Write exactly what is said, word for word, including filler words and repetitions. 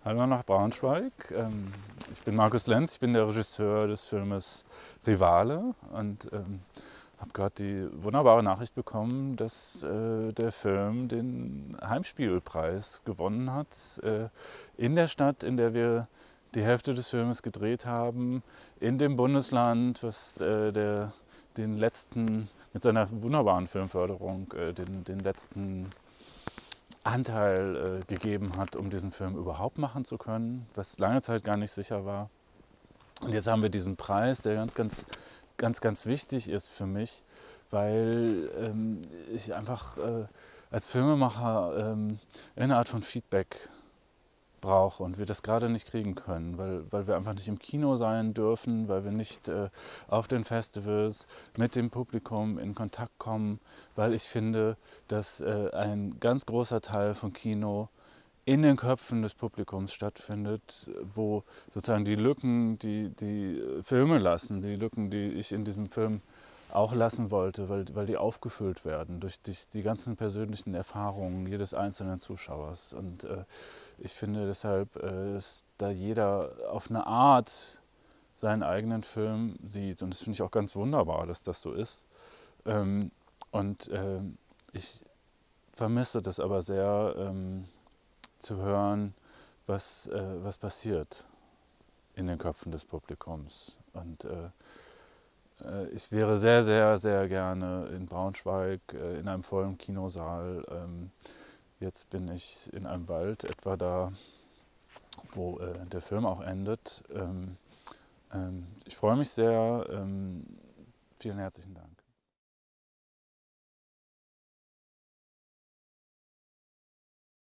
Hallo nach Braunschweig. Ähm, Ich bin Markus Lenz, ich bin der Regisseur des Filmes Rivale und ähm, habe gerade die wunderbare Nachricht bekommen, dass äh, der Film den Heimspielpreis gewonnen hat. Äh, in der Stadt, in der wir die Hälfte des Filmes gedreht haben, in dem Bundesland, was äh, der, den letzten, mit seiner wunderbaren Filmförderung, äh, den, den letzten Anteil äh, gegeben hat, um diesen Film überhaupt machen zu können, was lange Zeit gar nicht sicher war. Und jetzt haben wir diesen Preis, der ganz, ganz, ganz, ganz wichtig ist für mich, weil ähm, ich einfach äh, als Filmemacher ähm, eine Art von Feedback brauche und wir das gerade nicht kriegen können, weil, weil wir einfach nicht im Kino sein dürfen, weil wir nicht äh, auf den Festivals mit dem Publikum in Kontakt kommen, weil ich finde, dass äh, ein ganz großer Teil von Kino in den Köpfen des Publikums stattfindet, wo sozusagen die Lücken, die die Filme lassen, die Lücken, die ich in diesem Film auch lassen wollte, weil, weil die aufgefüllt werden durch die, die ganzen persönlichen Erfahrungen jedes einzelnen Zuschauers. Und äh, ich finde deshalb, äh, dass da jeder auf eine Art seinen eigenen Film sieht. Und das finde ich auch ganz wunderbar, dass das so ist. Ähm, und ähm, ich vermisse das aber sehr, ähm, zu hören, was, äh, was passiert in den Köpfen des Publikums. Und äh, äh, ich wäre sehr, sehr, sehr gerne in Braunschweig äh, in einem vollen Kinosaal. Ähm, jetzt bin ich in einem Wald, etwa da, wo äh, der Film auch endet. Ähm, ähm, ich freue mich sehr. Ähm, vielen herzlichen Dank.